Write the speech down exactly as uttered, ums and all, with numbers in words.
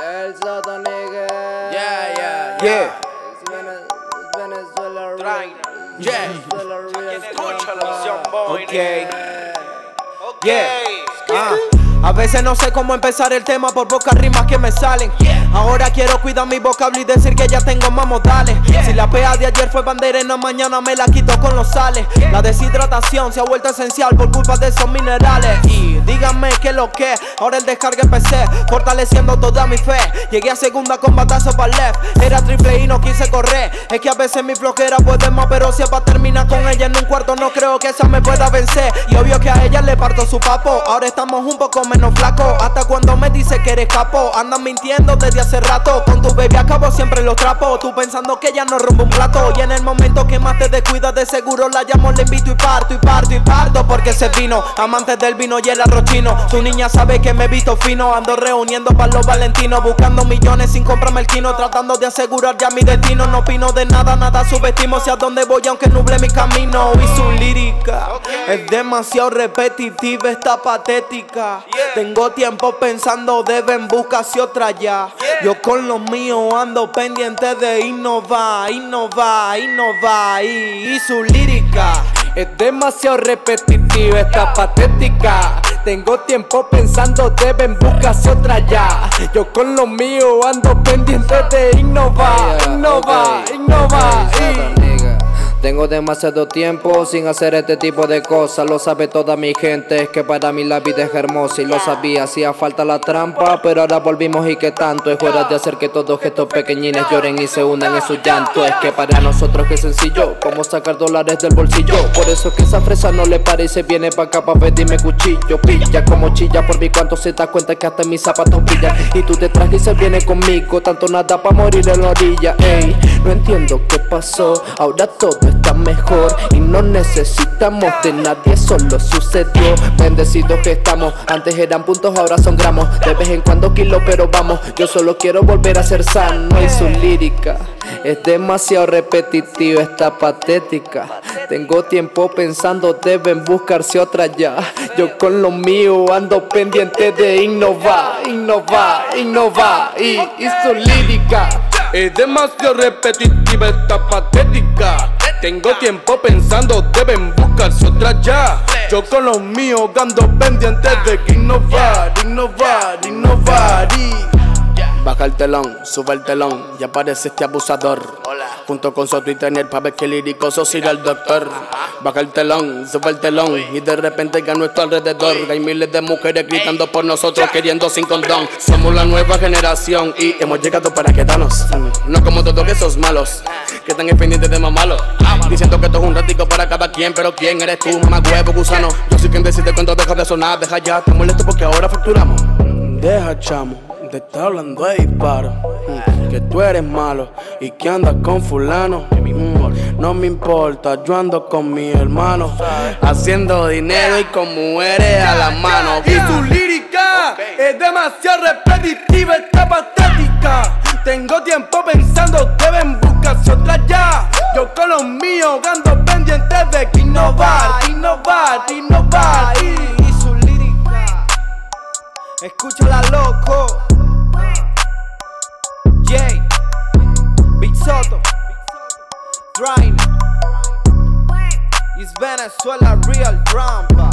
El Soto, nigga. Yeah, yeah, yeah. It's Vene- it's Venezuela real. Yeah. Venezuela real. Escúchalo, young boy. Okay. Ok. Yeah. Ah, a veces no sé cómo empezar el tema por pocas rimas que me salen. Ahora quiero cuidar mi vocablo y decir que ya tengo más modales. Si la pea de ayer fue banderena, mañana me la quito con los sales. La deshidratación se ha vuelto esencial por culpa de esos minerales. Y díganme qué es lo que, ahora el descargue empecé, fortaleciendo toda mi fe. Llegué a segunda con batazo para left, era triple y no quise correr. Es que a veces mi flojera puede más, pero si es pa' terminar con ella en un cuarto, no creo que esa me pueda vencer. Y obvio que a ella le parto su papo, ahora estamos un poco menos flacos. Hasta cuando me dice que eres capo, andan mintiendo desde hace rato. Con tu baby acabo siempre los trapos, tú pensando que ella no rompe un plato. Y en el momento que más te descuidas, de seguro la llamo, le invito y parto, y parto, y parto. Porque ese vino, amantes del vino y el arroz chino. Tu niña sabe que me he visto fino, ando reuniendo para los valentinos, buscando millones sin comprarme el quino, tratando de asegurar ya mi destino. No opino de nada, nada subestimo hacia dónde voy aunque nuble mi camino. Y su lírica es demasiado repetitiva, está patética. Tengo tiempo pensando, deben buscarse otra ya. Yo con los míos ando pendiente de innovar, innovar, innovar. Y, y su lírica es demasiado repetitiva, está patética. Tengo tiempo pensando, deben buscarse otra ya. Yo con los míos ando pendiente de innovar, Yeah, innovar, okay. innovar. Okay, Soto, y... nigga. Tengo demasiado tiempo sin hacer este tipo de cosas. Lo sabe toda mi gente, es que para mí la vida es hermosa. Y lo sabía, hacía falta la trampa, pero ahora volvimos y que tanto. Es hora de hacer que todos estos pequeñines lloren y se unan en su llanto. Es que para nosotros que es sencillo, como sacar dólares del bolsillo. Por eso es que esa fresa no le parece, viene pa' acá pa' pedirme cuchillo. Pilla como chilla, por mi cuanto se da cuenta que hasta mis zapatos brillan. Y tú detrás y se viene conmigo, tanto nada pa' morir en la orilla. Ey, no entiendo qué pasó, ahora todo está mejor y no necesitamos de nadie, solo sucedió. Bendecidos que estamos, antes eran puntos, ahora son gramos. De vez en cuando kilo, pero vamos, yo solo quiero volver a ser sano. Y su lírica es demasiado repetitiva, está patética. Tengo tiempo pensando, deben buscarse otra ya. Yo con lo mío ando pendiente de innovar, innovar, innovar. Y, y su lírica Es demasiado repetitiva, está patética. Tengo tiempo pensando, deben buscarse otra ya. Yo con los míos ando pendientes de innovar, innovar, innovar. Y baja el telón, sube el telón, ya aparece este abusador. Junto con Soto y Tener pa' ver que liricoso irá el doctor. Baja el telón, sube el telón y de repente que a nuestro alrededor hay miles de mujeres gritando por nosotros, queriendo sin condón. Somos la nueva generación y hemos llegado para quedarnos. No como todos esos malos que están pendientes de más malos, diciendo que esto es un ratico para cada quien. Pero ¿quién eres tú, mamá huevo gusano? Yo soy quien decide cuando deja de sonar. Deja ya, te molesto porque ahora facturamos. Deja, chamo, te está hablando de disparo, mm, que tú eres malo y que andas con fulano. mm, No me importa, yo ando con mi hermano, haciendo dinero y con mujeres a la mano. Y su lírica es demasiado repetitiva, está patética. Tengo tiempo pensando, deben buscarse otra ya. Yo con los míos ando pendientes de innovar, innovar, innovar. y, y su lírica, escúchala loco. Jay, Big Soto, Drine, it's Venezuela real trampa.